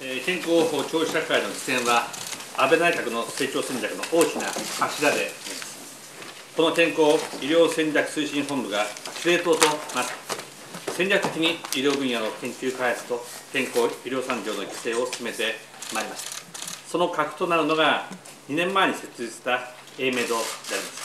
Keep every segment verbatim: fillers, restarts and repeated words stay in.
健康長寿社会の実現は、安倍内閣の成長戦略の大きな柱であります。この健康医療戦略推進本部が司令塔となって、戦略的に医療分野の研究開発と健康医療産業の育成を進めてまいりました。その核となるのが、にねんまえに設立した エーメド であります。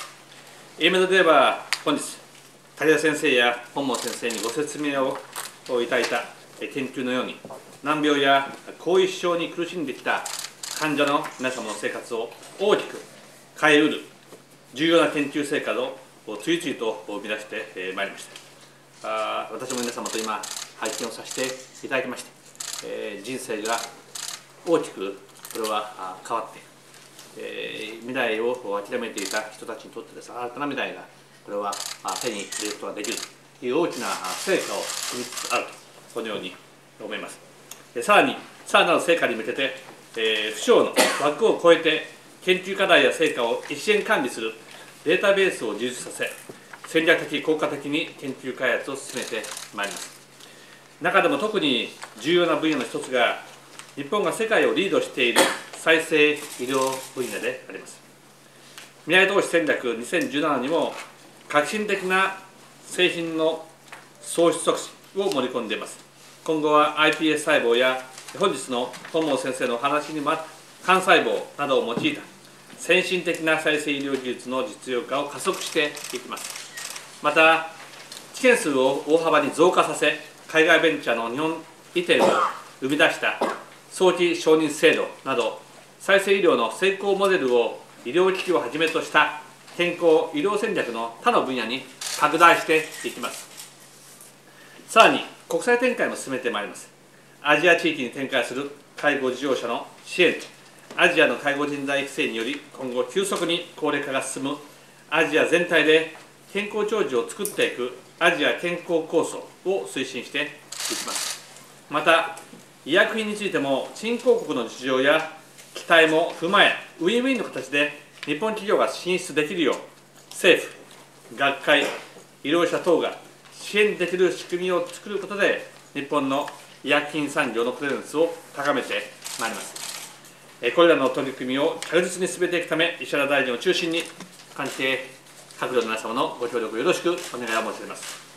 エーメド では、本日、武田先生や本門先生にご説明をいただいた研究のように、難病や後遺症に苦しんできた患者の皆様の生活を大きく変えうる重要な研究成果を次々と生み出してまいりました。あ私も皆様と今、拝見をさせていただきまして、えー、人生が大きくこれは変わって、えー、未来を諦めていた人たちにとってです、新たな未来がこれは手に入れることができるという大きな成果を生みつつあると、このように思います。さらに、さらなる成果に向けて、えー、府省の枠を超えて、研究課題や成果を一元管理するデータベースを充実させ、戦略的、効果的に研究開発を進めてまいります。中でも特に重要な分野の一つが、日本が世界をリードしている再生医療分野であります。未来投資戦略にせんじゅうななにも、革新的な製品の創出促進を盛り込んでいます。今後は アイピーエス 細胞や本日の本門先生のお話にもあった幹細胞などを用いた先進的な再生医療技術の実用化を加速していきます。また、治験数を大幅に増加させ、海外ベンチャーの日本移転を生み出した早期承認制度など、再生医療の成功モデルを医療機器をはじめとした健康医療戦略の他の分野に拡大していきます。さらに、国際展開も進めてまいります。アジア地域に展開する介護事業者の支援と、アジアの介護人材育成により、今後急速に高齢化が進むアジア全体で健康長寿を作っていくアジア健康構想を推進していきます。また、医薬品についても、新興国の事情や期待も踏まえ、ウィンウィンの形で日本企業が進出できるよう、政府、学会、医療者等が支援できる仕組みを作ることで、日本の医薬品産業のプレゼンスを高めてまいります。これらの取り組みを着実に進めていくため、石原大臣を中心に、関係閣僚の皆様のご協力をよろしくお願いを申し上げます。